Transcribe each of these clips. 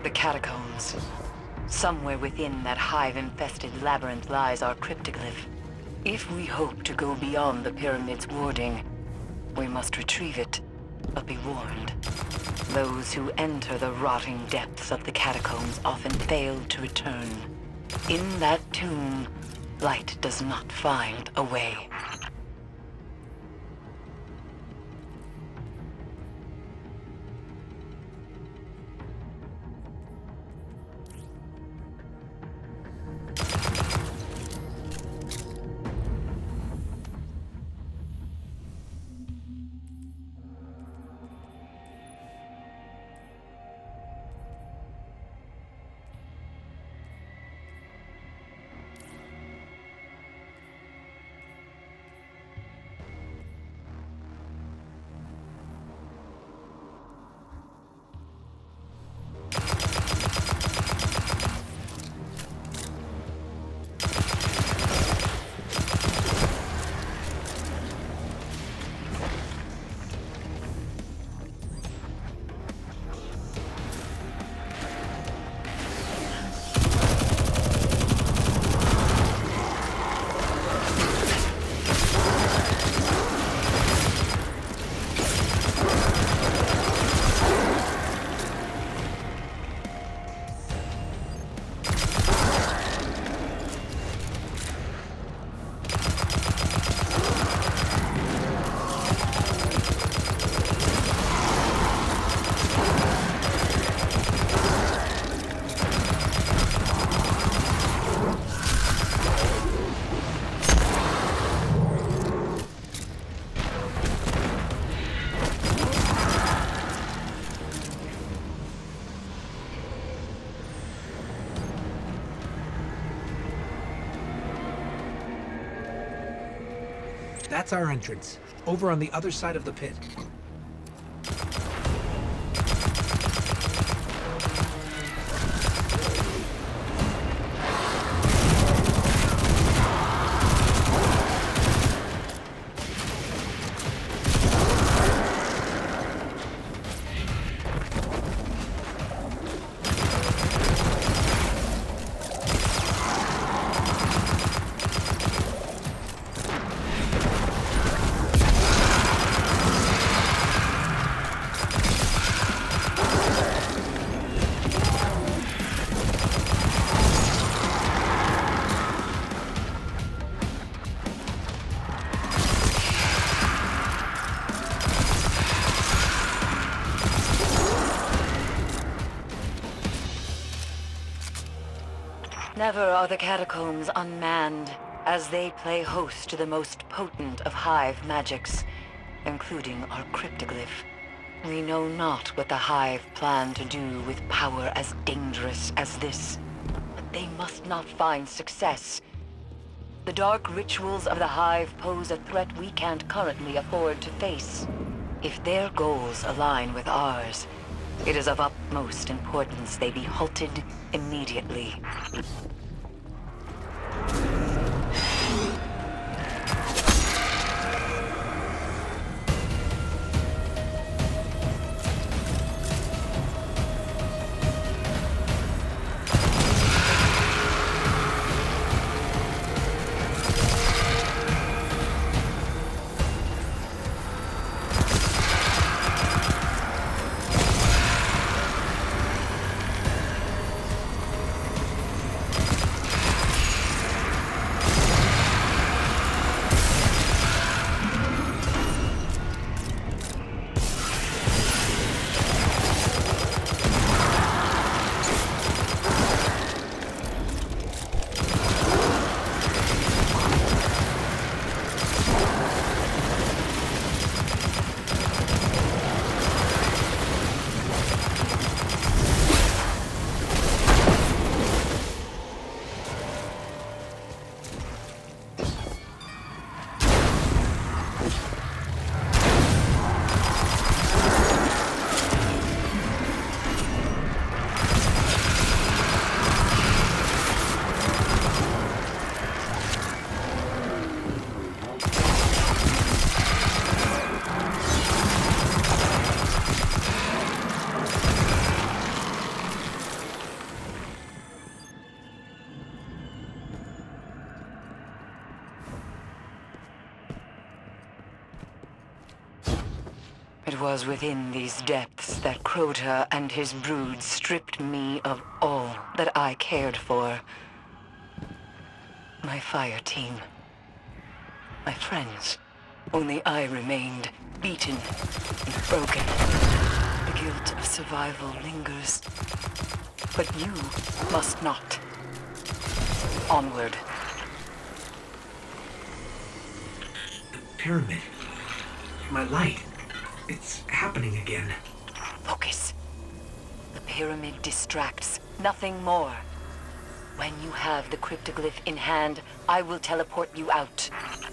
The catacombs. Somewhere within that hive-infested labyrinth lies our cryptoglyph. If we hope to go beyond the pyramid's warding, we must retrieve it. But be warned, those who enter the rotting depths of the catacombs often fail to return. In that tomb, light does not find a way. That's our entrance, over on the other side of the pit. Never are the catacombs unmanned, as they play host to the most potent of hive magics, including our cryptoglyph. We know not what the hive plan to do with power as dangerous as this, but they must not find success. The dark rituals of the hive pose a threat we can't currently afford to face. If their goals align with ours, it is of utmost importance they be halted immediately. was within these depths that Crota and his brood stripped me of all that I cared for. My fire team. My friends. Only I remained, beaten and broken. The guilt of survival lingers. But you must not. Onward. The pyramid. My light. It's happening again. Focus. The pyramid distracts, nothing more. When you have the cryptoglyph in hand, I will teleport you out.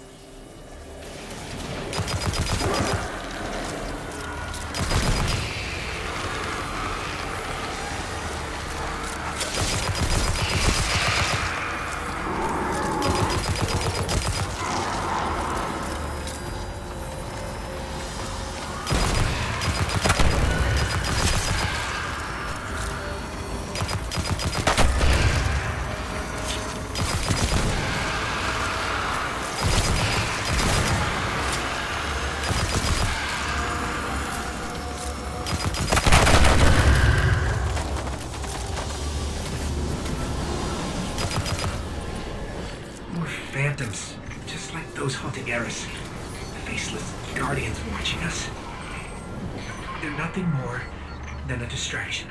Phantoms, just like those haunting Eris. Faceless guardians watching us. They're nothing more than a distraction.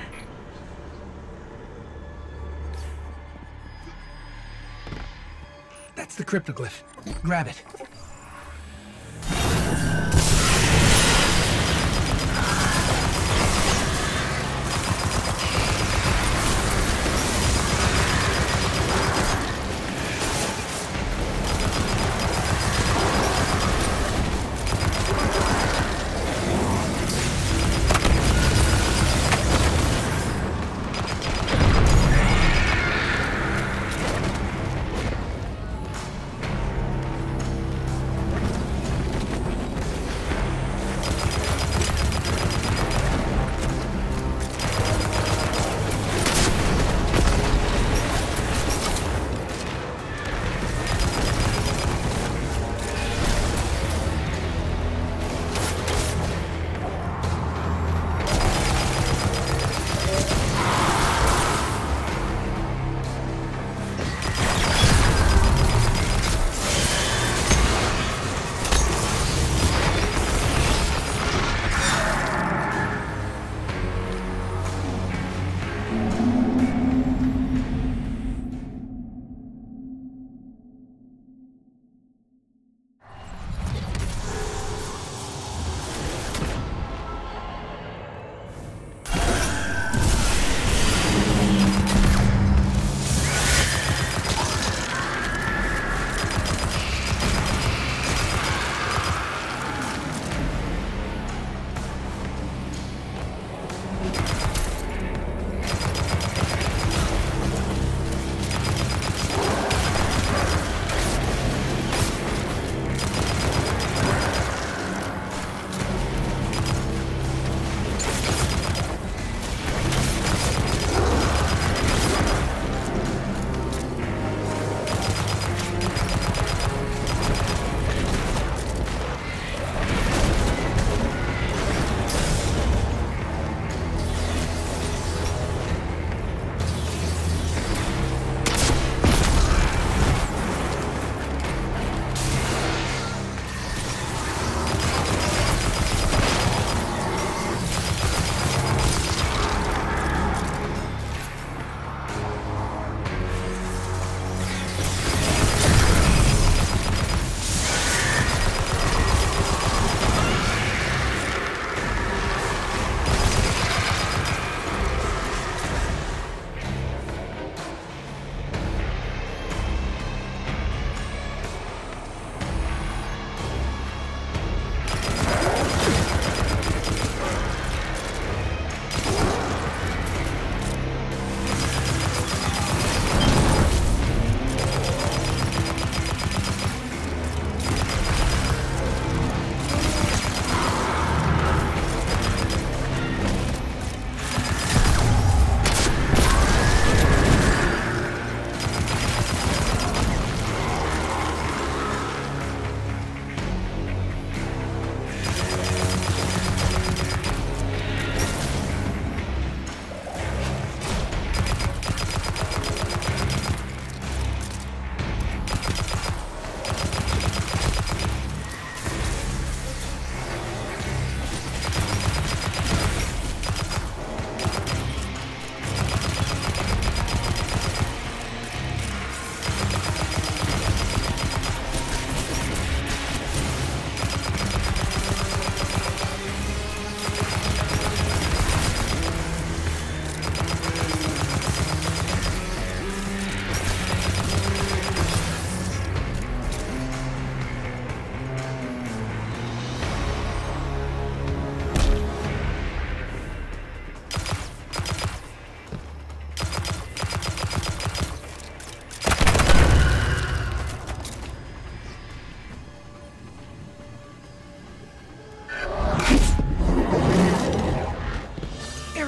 That's the cryptoglyph. Grab it.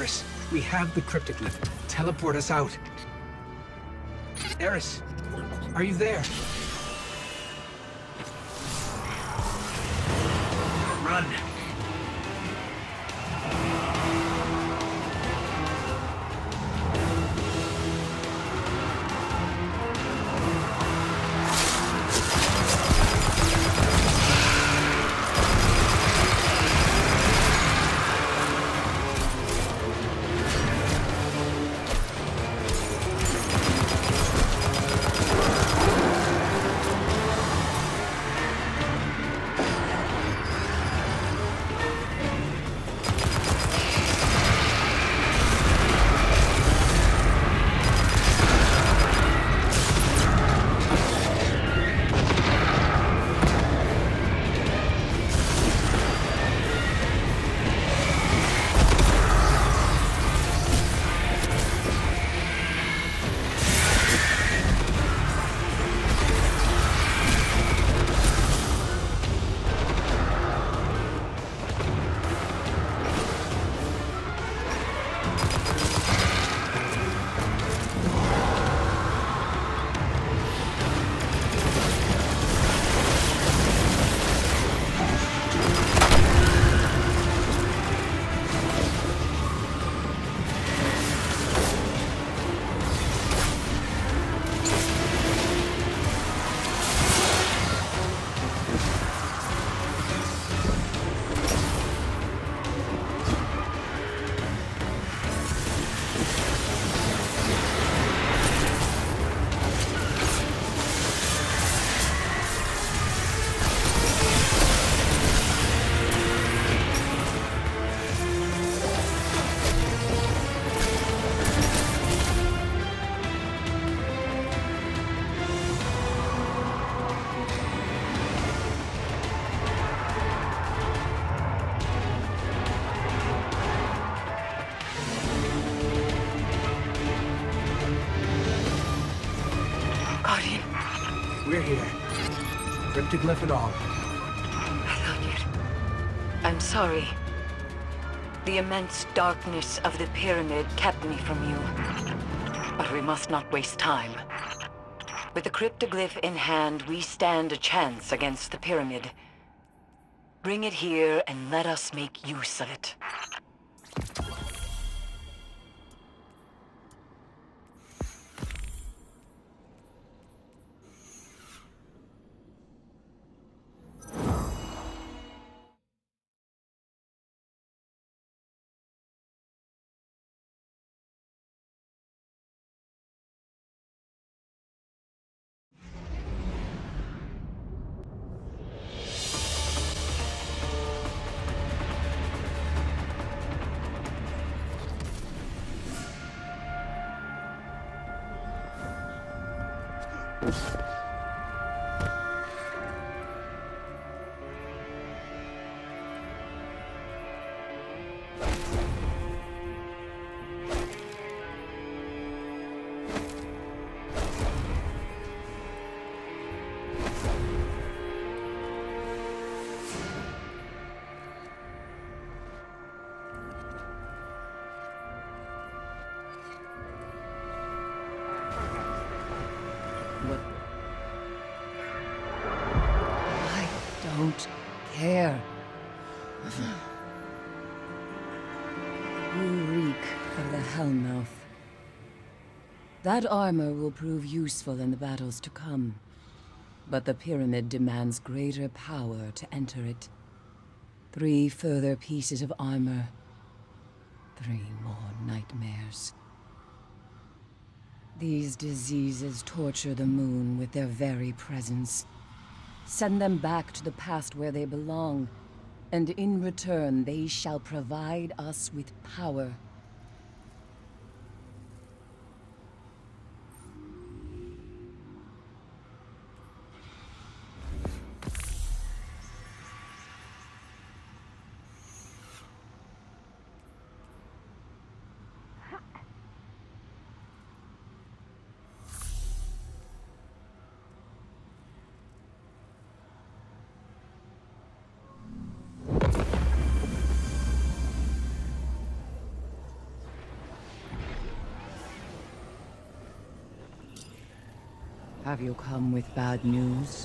Eris, we have the cryptoglyph. Teleport us out. Eris, are you there? Run! We're here. Cryptoglyph and all. I thought you'd... I'm sorry. The immense darkness of the pyramid kept me from you. But we must not waste time. With the cryptoglyph in hand, we stand a chance against the pyramid. Bring it here and let us make use of it. Don't care. You reek of the Hellmouth. That armor will prove useful in the battles to come. But the pyramid demands greater power to enter it. 3 further pieces of armor. 3 more nightmares. These diseases torture the moon with their very presence. Send them back to the past where they belong, and in return they shall provide us with power. Have you come with bad news?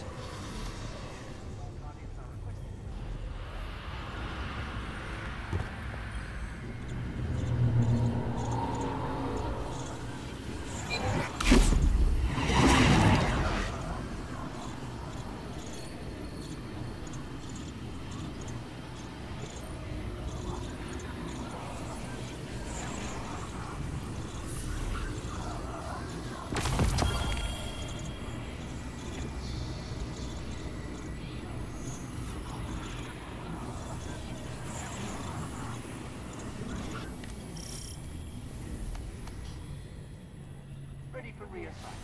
Ready for reassignment.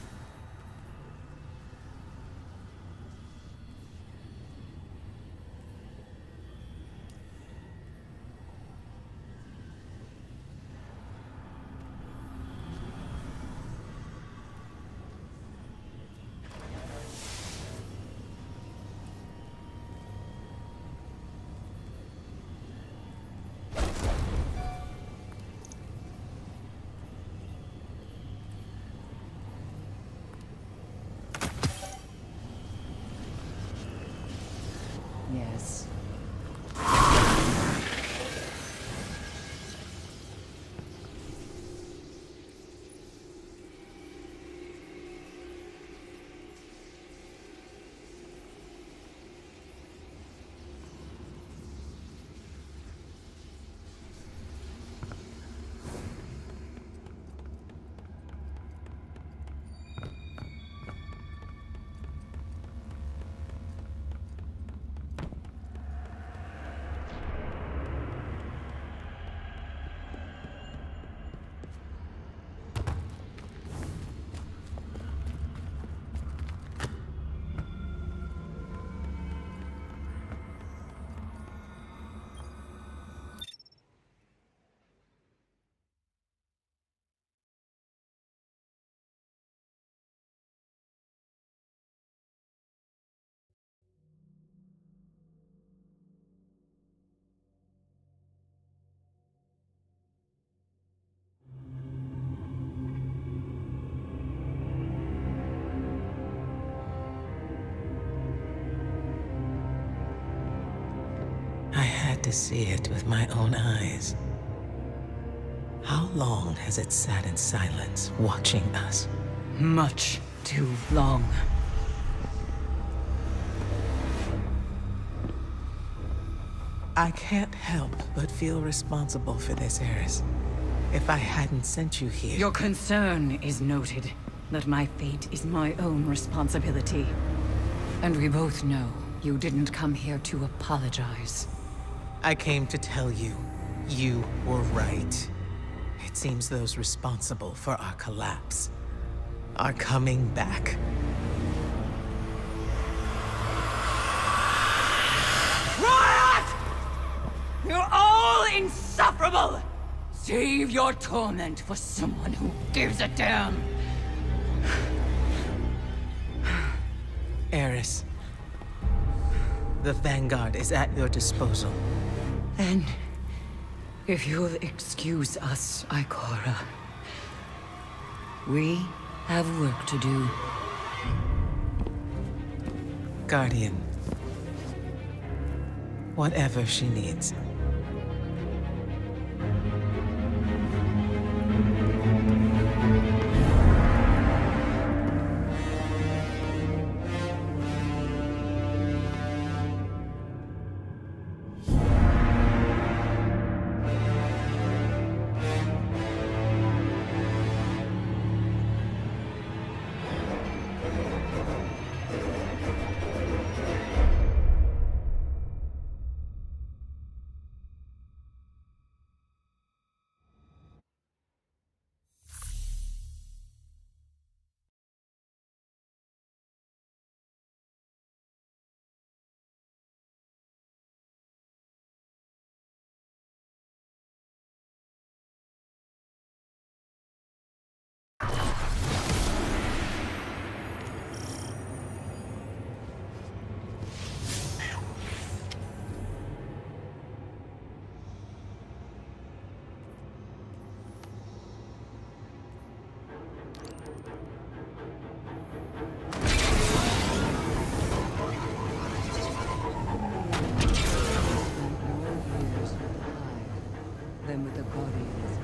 Yes. I had to see it with my own eyes. How long has it sat in silence, watching us? Much too long. I can't help but feel responsible for this, Eris. If I hadn't sent you here... Your concern is noted. That my fate is my own responsibility. And we both know you didn't come here to apologize. I came to tell you, you were right. It seems those responsible for our collapse are coming back. Riot! You're all insufferable! Save your torment for someone who gives a damn! Eris, the Vanguard is at your disposal. Then, if you'll excuse us, Ikora, we have work to do. Guardian, whatever she needs. the Guardian's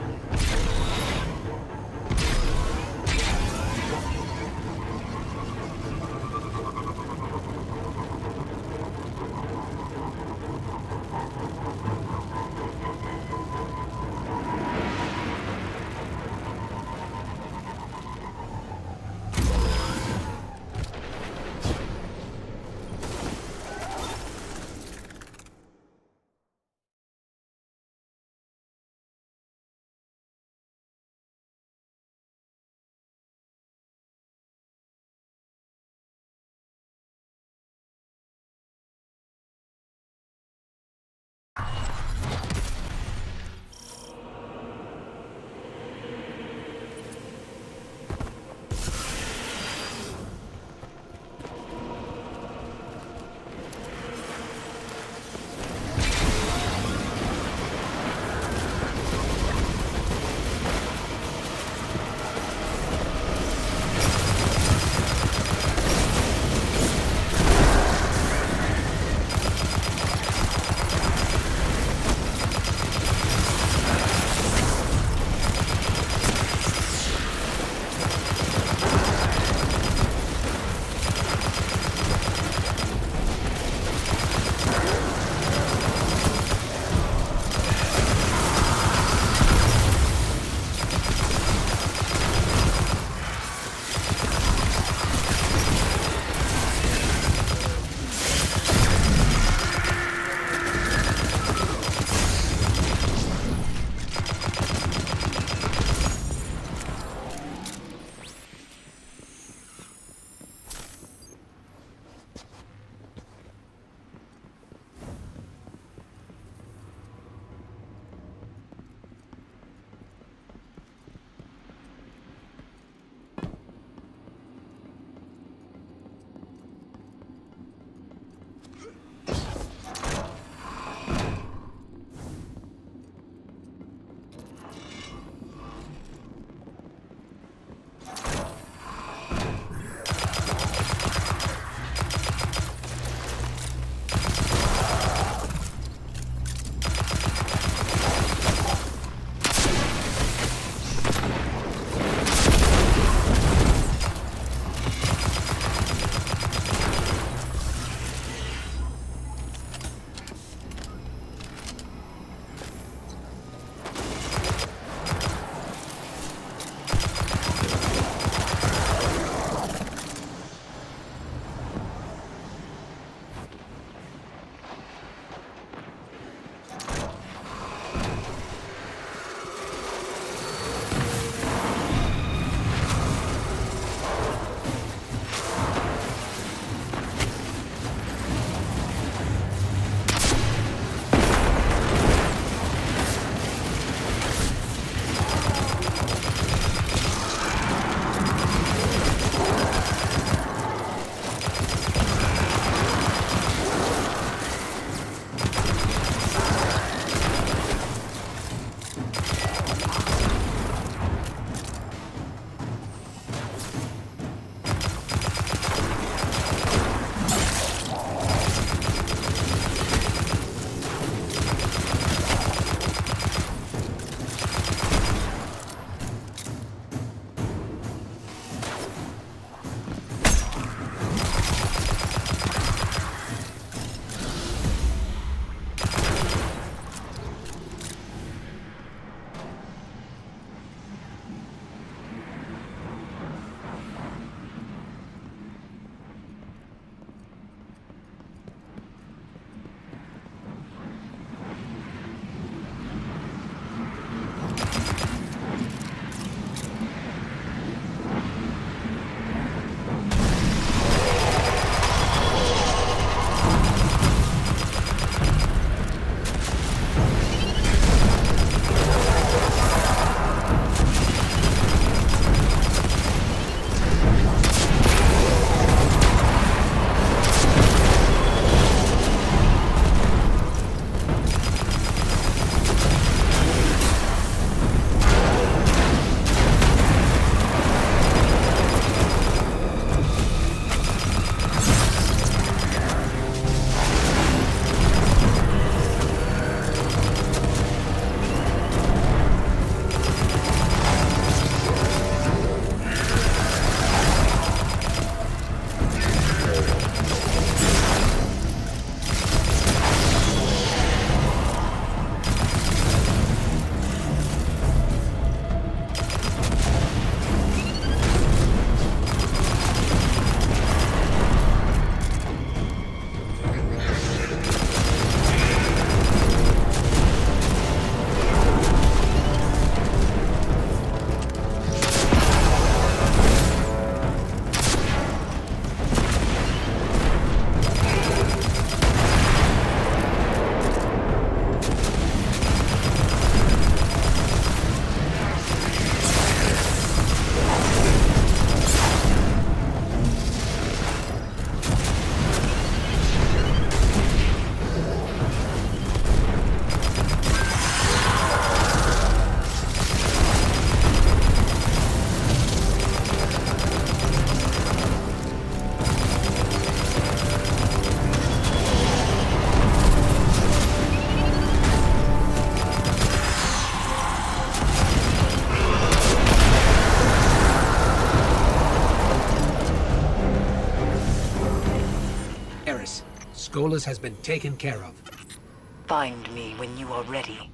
Golas has been taken care of. Find me when you are ready.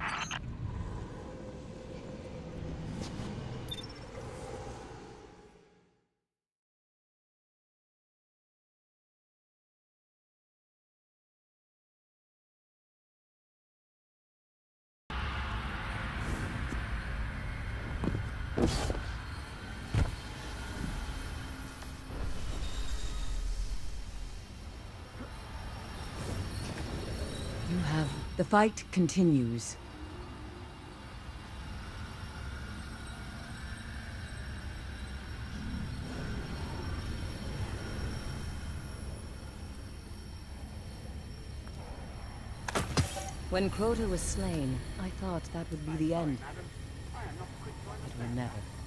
The fight continues. When Crota was slain, I thought that would be the end. It will never.